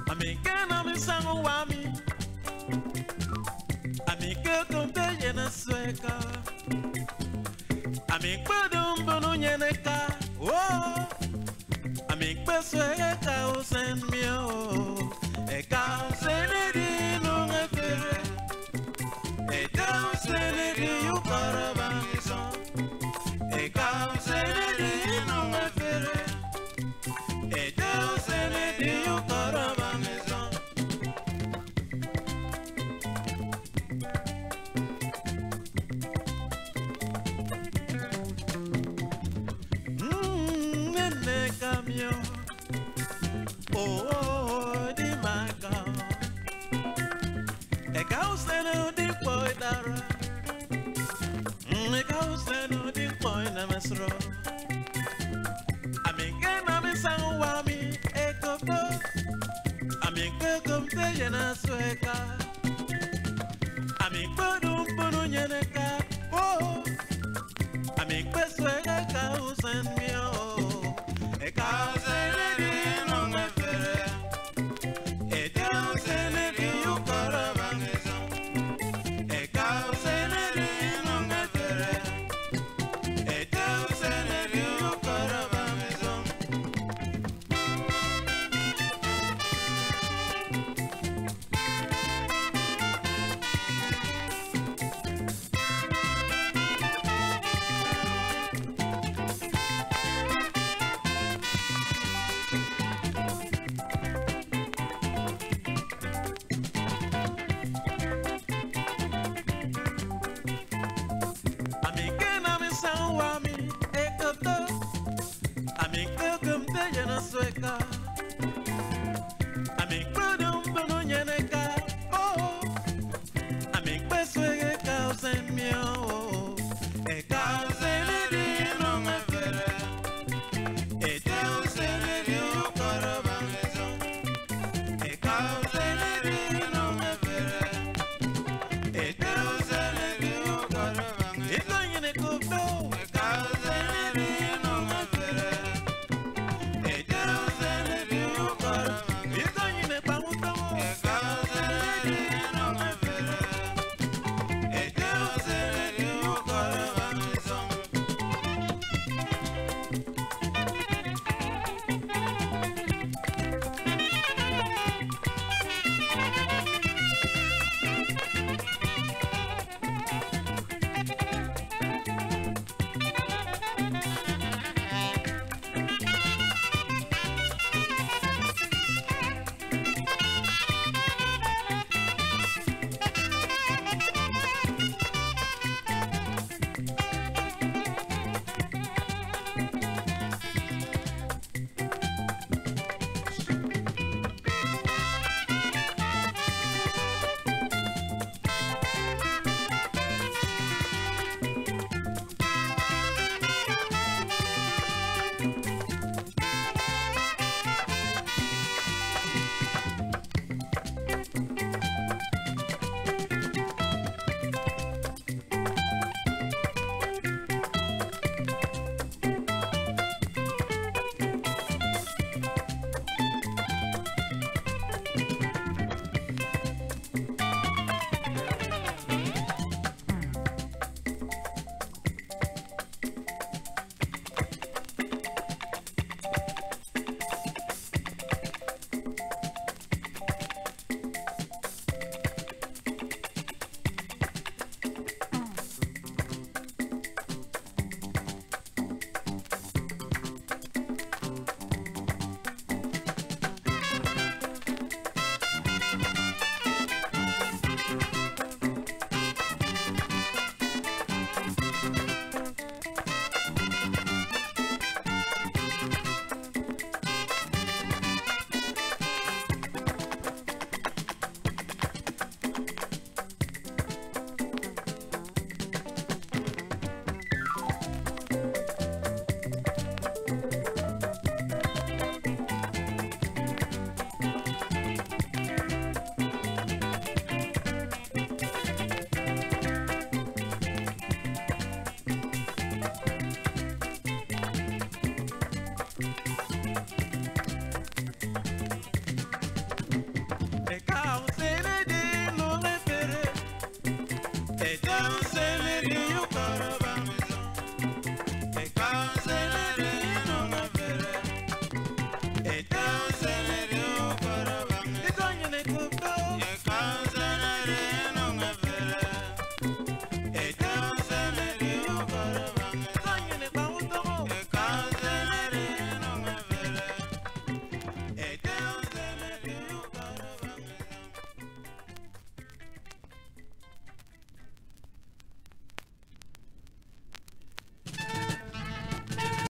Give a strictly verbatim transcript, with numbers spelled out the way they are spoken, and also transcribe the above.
Americana me sango wami. Amique conte yena sueca. Amique dum bono yeneka. Oh. Amique sueca o sen mio. E ka senedi no ngefere. E ta senedi yu karabangiso. E ka senedi no ngefere. E ta senedi yu karabangiso. Mmm, nene camion. Oh, oh, di maga. E causano di poi dara. E causano di poi na mesro. Amiche na mi sanwami e kopo. Amiche komte yena sueka. Amiche dum punu yeneka. Oh, amiche sueka causan mio. E causano di non è vero. E causano di yu karabangiso. E causano di non è vero. E causano di yu karabangiso. Amique na mi sanwami e koto. Amique komte yena sueka. Amique dum bono yeneka. Oh, amique sueka causen mio. E causen di non è vero. E causen di yu karabangiso. E causen di non è vero. E causen di yu karabangiso. E cogliene copo. E causen di non è vero. E causen di yu karabangiso. E cogliene pamuto. E causen di non è vero. usene